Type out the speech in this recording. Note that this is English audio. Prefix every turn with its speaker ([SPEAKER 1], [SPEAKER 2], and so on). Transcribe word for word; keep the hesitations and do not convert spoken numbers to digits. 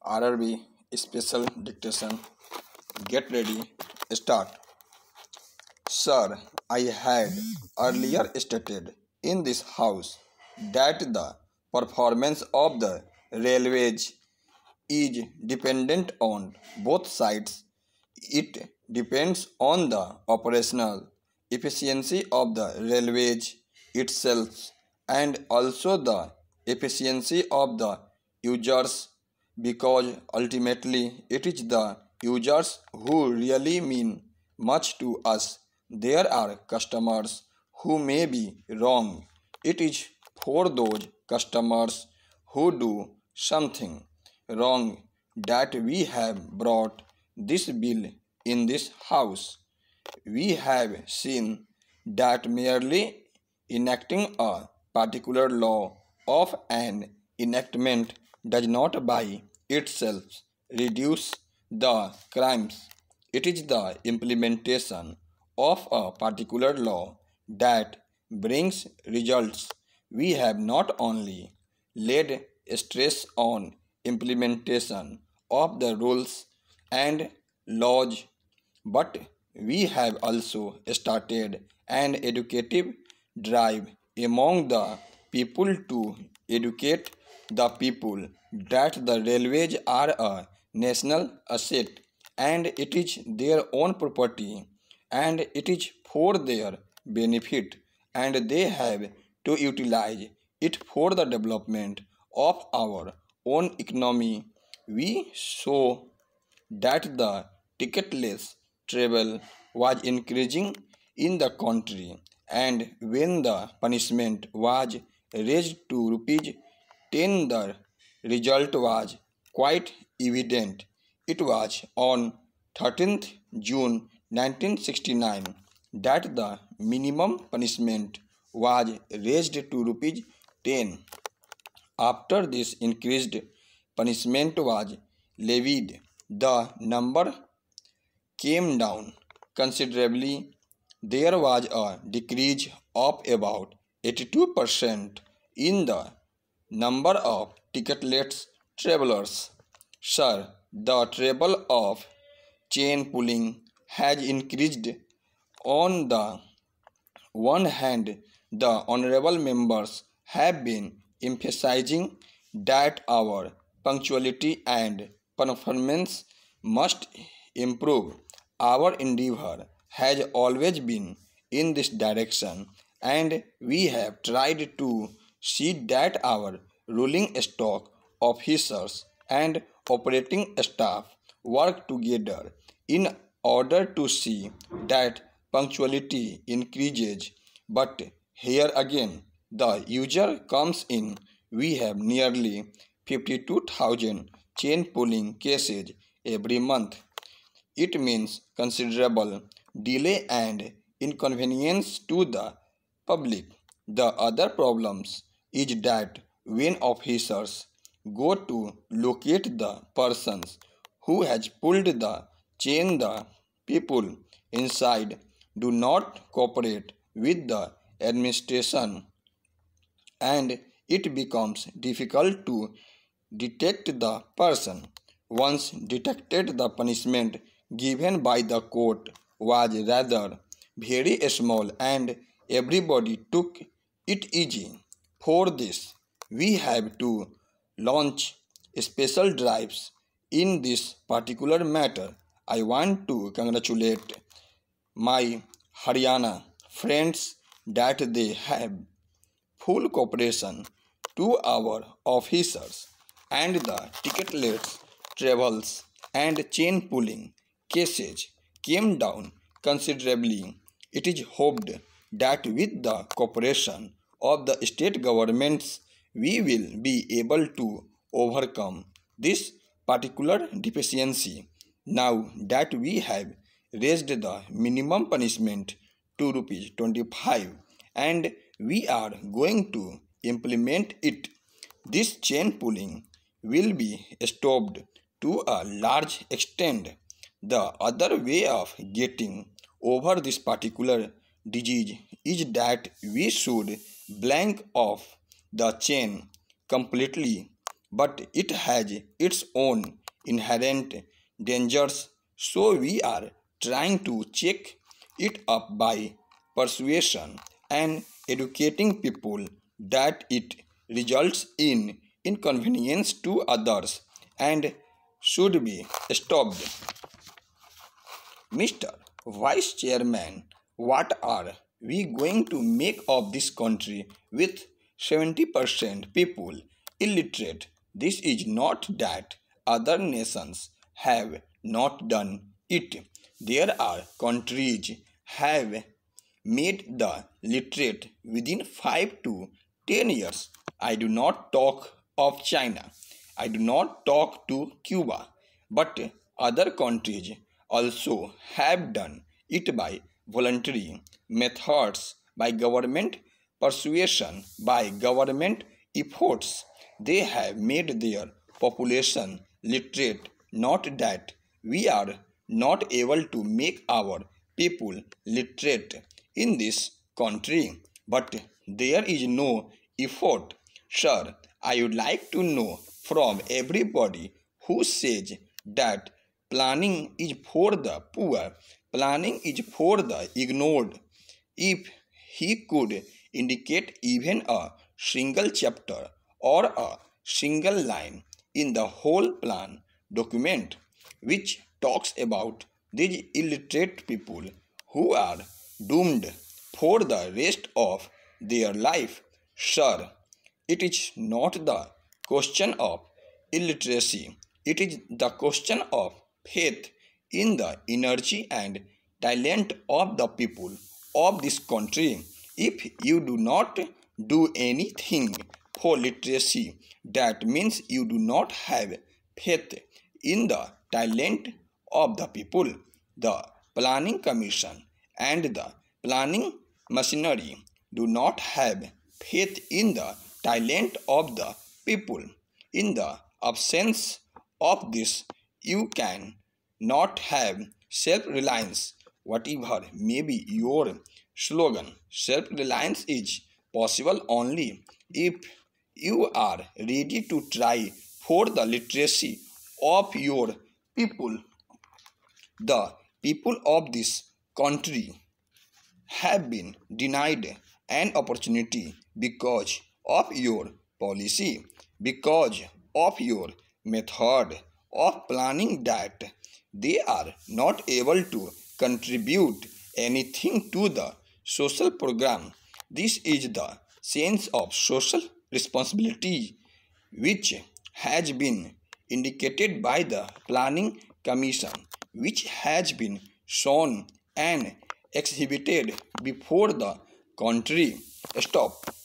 [SPEAKER 1] R R B special dictation. Get ready. Start. Sir, I had earlier stated in this house that the performance of the railways is dependent on both sides. It depends on the operational efficiency of the railways itself and also the efficiency of the users, because ultimately it is the users who really mean much to us. There are customers who may be wrong. It is for those customers who do something wrong that we have brought this bill in this house. We have seen that merely enacting a particular law of an enactment does not by itself reduce the crimes. It is the implementation of a particular law that brings results. We have not only laid stress on implementation of the rules and laws, but we have also started an educative drive among the people to educate the people that the railways are a national asset and it is their own property and it is for their benefit and they have to utilize it for the development of our own economy. We saw that the ticketless travel was increasing in the country, and when the punishment was raised to rupees ten, the result was quite evident. It was on thirteenth June nineteen sixty-nine that the minimum punishment was raised to rupees ten. After this increased punishment was levied, the number came down considerably. There was a decrease of about eighty-two percent in the number of ticketless travelers. Sir, the trouble of chain pulling has increased. On the one hand, the honorable members have been emphasizing that our punctuality and performance must improve. Our endeavor has always been in this direction, and we have tried to see that our ruling stock officers and operating staff work together in order to see that punctuality increases. But here again, the user comes in. We have nearly fifty-two thousand chain pulling cases every month. It means considerable delay and inconvenience to the public. The other problems is that when officers go to locate the persons who has pulled the chain, the people inside do not cooperate with the administration and it becomes difficult to detect the person. Once detected, the punishment given by the court was rather very small and everybody took it easy. For this, we have to launch special drives in this particular matter. I want to congratulate my Haryana friends that they have full cooperation to our officers and the ticketless travels and chain pulling cases came down considerably. It is hoped that with the cooperation of the state governments, we will be able to overcome this particular deficiency. Now that we have raised the minimum punishment to rupees twenty-five and we are going to implement it, this chain pulling will be stopped to a large extent. The other way of getting over this particular disease is that we should blank off the chain completely. but it has its own inherent dangers, so we are trying to check it up by persuasion and educating people that it results in inconvenience to others and should be stopped. Mister Vice Chairman, what are we going to make of this country with seventy percent people illiterate? This is not that other nations have not done it. There are countries have made the literate within five to ten years. I do not talk of China. I do not talk to Cuba, but other countries also have done it by voluntary methods, by government persuasion, by government efforts. They have made their population literate. Not that we are not able to make our people literate in this country, but there is no effort. Sir, I would like to know from everybody who says that planning is for the poor, planning is for the ignored. If he could indicate even a single chapter or a single line in the whole plan document which talks about these illiterate people who are doomed for the rest of their life, sir, it is not the question of illiteracy, it is the question of faith in the energy and talent of the people of this country. If you do not do anything for literacy, that means you do not have faith in the talent of the people. The Planning Commission and the planning machinery do not have faith in the talent of the people. In the absence of this, you can not have self-reliance. Whatever may be your slogan, self-reliance is possible only if you are ready to try for the literacy of your people. The people of this country have been denied an opportunity because of your policy, because of your method of planning, that they are not able to contribute anything to the social program. This is the sense of social responsibility which has been indicated by the Planning Commission, which has been shown and exhibited before the country. Stop.